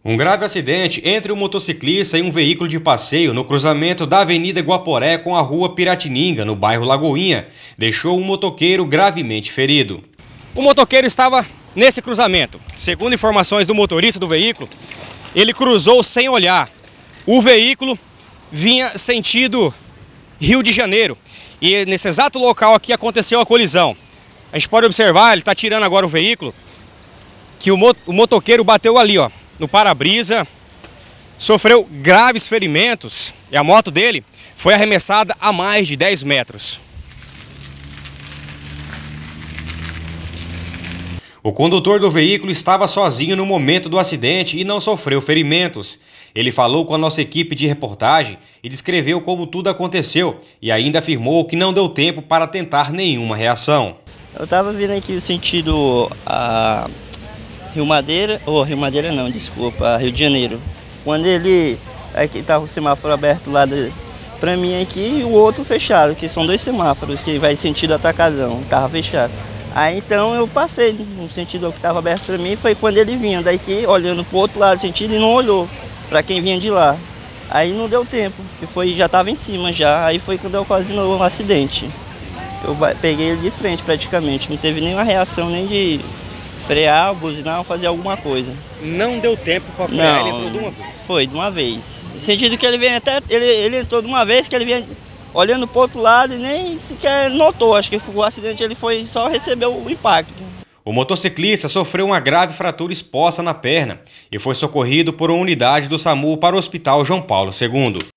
Um grave acidente entre um motociclista e um veículo de passeio no cruzamento da Avenida Guaporé com a Rua Piratininga, no bairro Lagoinha, deixou um motoqueiro gravemente ferido. O motoqueiro estava nesse cruzamento. Segundo informações do motorista do veículo, ele cruzou sem olhar. O veículo vinha sentido Rio de Janeiro e nesse exato local aqui aconteceu a colisão. A gente pode observar, ele está tirando agora o veículo, que o motoqueiro bateu ali, ó, no para-brisa, sofreu graves ferimentos e a moto dele foi arremessada a mais de 10 metros. O condutor do veículo estava sozinho no momento do acidente e não sofreu ferimentos. Ele falou com a nossa equipe de reportagem e descreveu como tudo aconteceu e ainda afirmou que não deu tempo para tentar nenhuma reação. Eu estava vindo aqui no sentido Rio Madeira não, desculpa, Rio de Janeiro. Quando ele, aqui estava o semáforo aberto lá para mim aqui e o outro fechado, que são dois semáforos que vai sentido Atacadão, estava fechado. Aí então eu passei no sentido que estava aberto para mim, foi quando ele vinha daqui olhando para o outro lado do sentido e não olhou para quem vinha de lá. Aí não deu tempo, que já estava em cima já, aí foi quando eu quase no acidente. Eu peguei ele de frente praticamente, não teve nenhuma reação nem de frear, buzinar ou fazer alguma coisa. Não deu tempo para frear, ele entrou de uma vez? Foi, de uma vez. No sentido que ele vem até, ele entrou de uma vez, que ele vinha olhando para o outro lado e nem sequer notou, acho que o acidente ele foi só recebeu o impacto. O motociclista sofreu uma grave fratura exposta na perna e foi socorrido por uma unidade do SAMU para o Hospital João Paulo II.